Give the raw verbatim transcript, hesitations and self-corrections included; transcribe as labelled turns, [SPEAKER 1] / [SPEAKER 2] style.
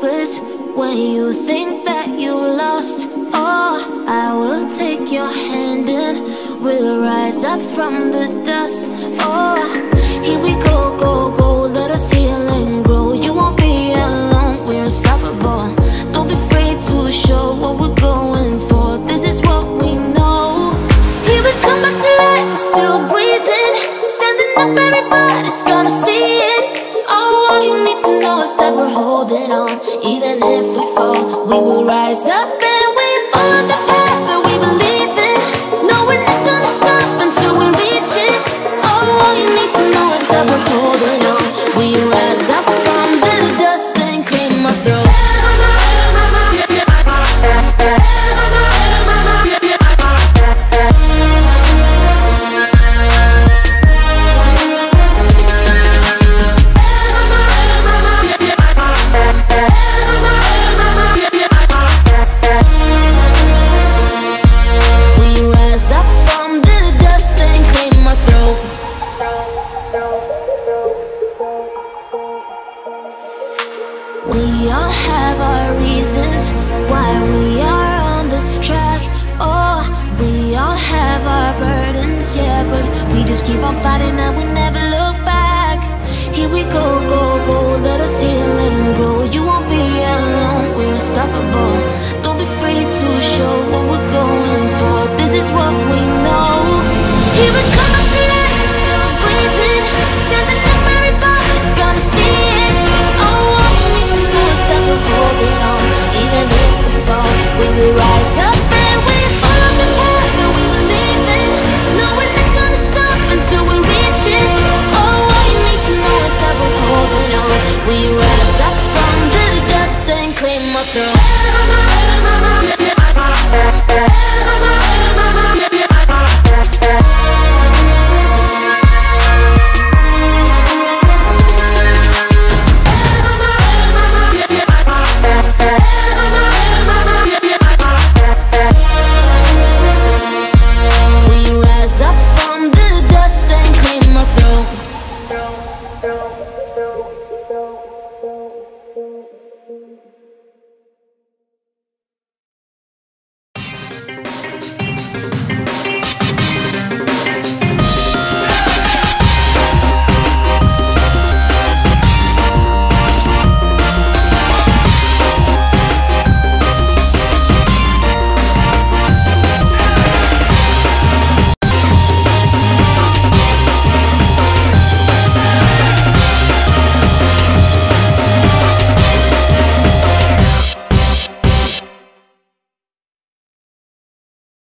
[SPEAKER 1] hopeless, when you think that you lost. Oh, I will take your hand and we'll rise up from the dust. Oh, here we go, go, go, let us heal and grow. You won't be alone, we're unstoppable. Don't be afraid to show what we're going for. This is what we know. Here we come back to life, we're still breathing. Standing up, everybody's gonna see it. Oh, all you need to know is that we're holding on. Even if we fall, we will rise up and we follow the path that we believe in. No, we're not gonna stop until we reach it. Oh, all you need to know is that we're holding on. We rise up from the dust and claim our throne. We all have our reasons why we are on this track. Oh, we all have our burdens, yeah, but we just keep on fighting and we never look back. Here we go, go, go, let us heal and grow. You won't be alone, we're unstoppable. Don't be afraid to show what we